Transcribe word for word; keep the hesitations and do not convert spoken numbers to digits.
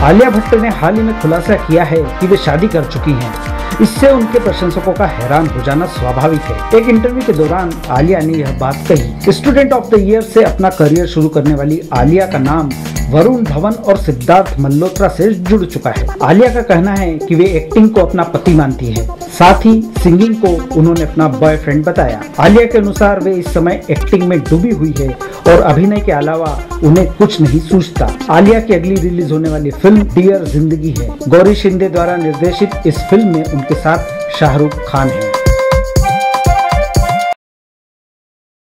आलिया भट्ट ने हाल ही में खुलासा किया है कि वे शादी कर चुकी हैं। इससे उनके प्रशंसकों का हैरान हो जाना स्वाभाविक है। एक इंटरव्यू के दौरान आलिया ने यह बात कही। स्टूडेंट ऑफ द ईयर से अपना करियर शुरू करने वाली आलिया का नाम वरुण धवन और सिद्धार्थ मल्होत्रा से जुड़ चुका है। आलिया का कहना है कि वे एक्टिंग को अपना पति मानती है, साथ ही सिंगिंग को उन्होंने अपना बॉयफ्रेंड बताया। आलिया के अनुसार वे इस समय एक्टिंग में डूबी हुई है और अभिनय के अलावा उन्हें कुछ नहीं सूझता। आलिया की अगली रिलीज होने वाली फिल्म डियर जिंदगी है। गौरी शिंदे द्वारा निर्देशित इस फिल्म में उनके साथ शाहरुख खान है।